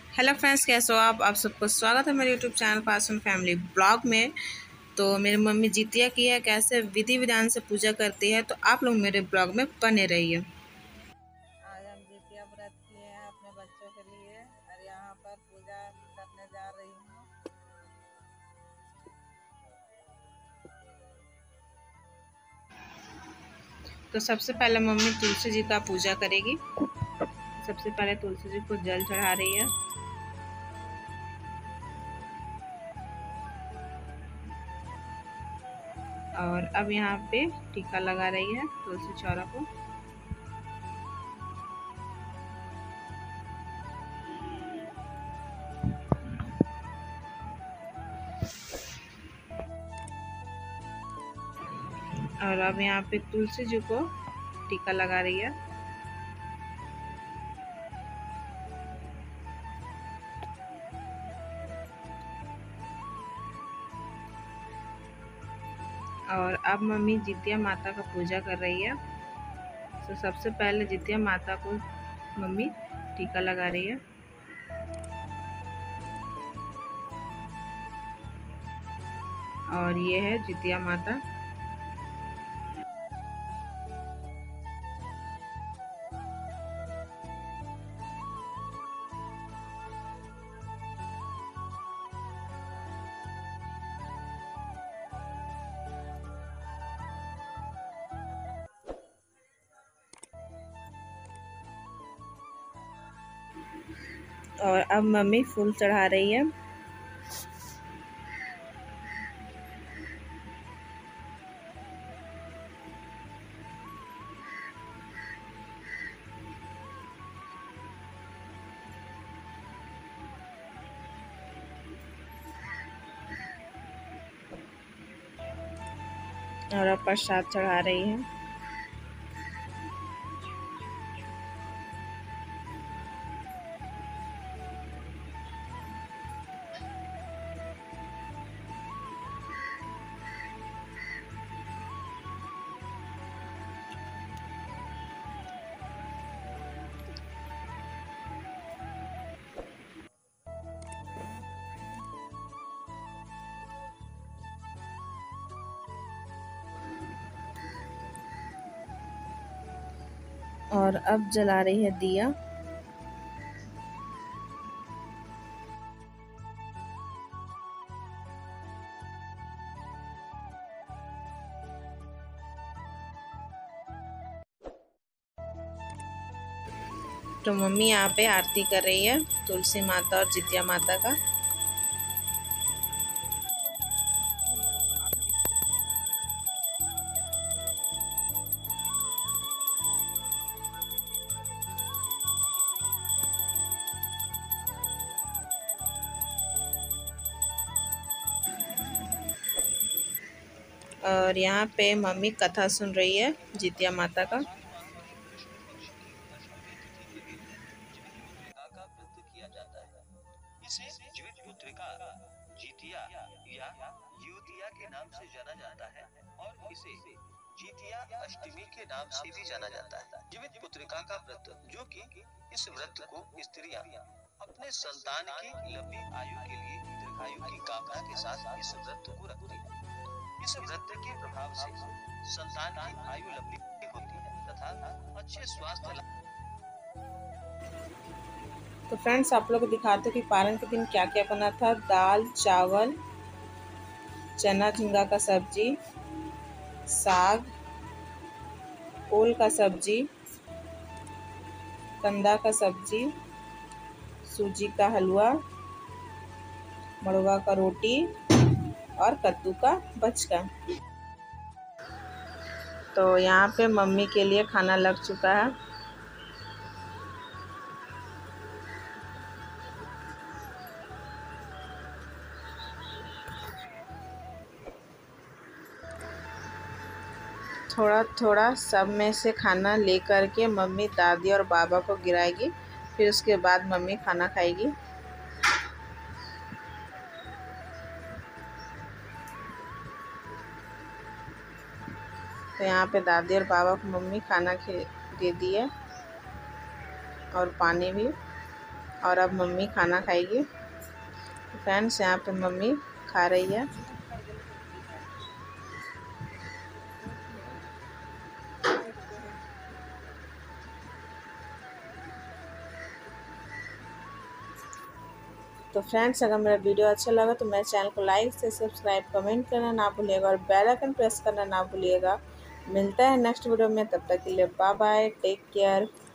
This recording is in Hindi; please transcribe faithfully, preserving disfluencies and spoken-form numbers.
हेलो फ्रेंड्स, कैसे हो आप आप सबको स्वागत है मेरे YouTube channel fashion family blog में। तो मेरी मम्मी जितिया की है, कैसे विधि विधान से पूजा करती है, तो आप लोग मेरे ब्लॉग में बने रहिए। आज हम जितिया व्रत किए हैं अपने बच्चों के लिए और यहाँ पर पूजा करने जा रही हूँ। तो सबसे पहले मम्मी तुलसी जी का पूजा करेगी। सबसे पहले तुलसी जी को जल चढ़ा रही है। और अब यहाँ पे टीका लगा रही है तुलसी चौरा को। और अब यहाँ पे तुलसी जी को टीका लगा रही है। और अब मम्मी जितिया माता का पूजा कर रही है। तो सबसे पहले जितिया माता को मम्मी टीका लगा रही है। और ये है जितिया माता। और अब मम्मी फूल चढ़ा रही है। और अब प्रसाद चढ़ा रही है। और अब जला रही है दिया। तो मम्मी यहाँ पे आरती कर रही है तुलसी माता और जितिया माता का। और यहाँ पे मम्मी कथा सुन रही है जितिया माता का। इसे जीवित पुत्रिका जितिया या युतिया के नाम से जाना जाता है और इसे जितिया अष्टमी के नाम से भी जाना जाता है। जीवित पुत्रिका का व्रत, जो कि इस व्रत को स्त्रियां अपने संतान की लंबी आयु के लिए दीर्घायु की कामना के साथ इस व्रत को रखती है। इस व्रत के प्रभाव से संतान की आयु लंबी होती है तथा अच्छे स्वास्थ्य। तो फ्रेंड्स, आप लोग को दिखाते कि पारण के दिन क्या क्या बना था। दाल, चावल, चना झींगा का सब्जी, साग, ओल का सब्जी, कंदा का सब्जी, सूजी का हलवा, मड़वा का रोटी और कद्दू का बचका। तो यहाँ पे मम्मी के लिए खाना लग चुका है। थोड़ा थोड़ा सब में से खाना लेकर के मम्मी दादी और बाबा को गिराएगी, फिर उसके बाद मम्मी खाना खाएगी। तो यहाँ पे दादी और बाबा को मम्मी खाना खिला दे दी है और पानी भी। और अब मम्मी खाना खाएगी। फ्रेंड्स यहाँ पे मम्मी खा रही है। तो फ्रेंड्स अगर मेरा वीडियो अच्छा लगा तो मेरे चैनल को लाइक से सब्सक्राइब कमेंट करना ना भूलिएगा और बेल आइकन प्रेस करना ना भूलिएगा। मिलता है नेक्स्ट वीडियो में, तब तक के लिए बाय बाय, टेक केयर।